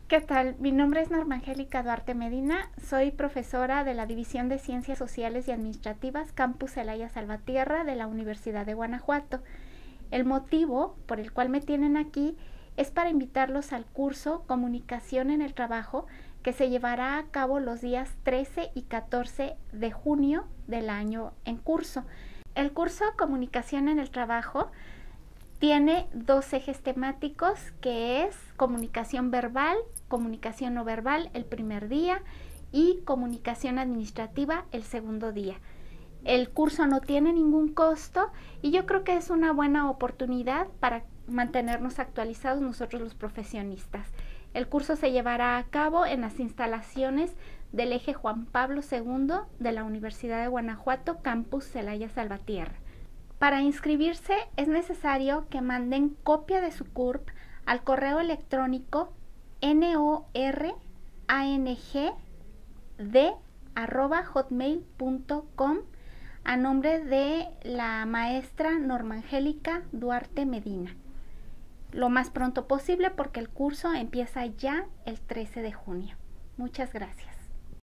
¿Qué tal? Mi nombre es Norma Angélica Duarte Medina, soy profesora de la División de Ciencias Sociales y Administrativas Campus Celaya Salvatierra de la Universidad de Guanajuato. El motivo por el cual me tienen aquí es para invitarlos al curso Comunicación en el Trabajo, que se llevará a cabo los días 13 y 14 de junio del año en curso. El curso Comunicación en el Trabajo tiene dos ejes temáticos, que es comunicación verbal, comunicación no verbal el primer día y comunicación administrativa el segundo día. El curso no tiene ningún costo y yo creo que es una buena oportunidad para mantenernos actualizados nosotros los profesionistas. El curso se llevará a cabo en las instalaciones del eje Juan Pablo II de la Universidad de Guanajuato, Campus Celaya Salvatierra. Para inscribirse es necesario que manden copia de su CURP al correo electrónico norangd@hotmail.com a nombre de la maestra Norma Angélica Duarte Medina. Lo más pronto posible porque el curso empieza ya el 13 de junio. Muchas gracias.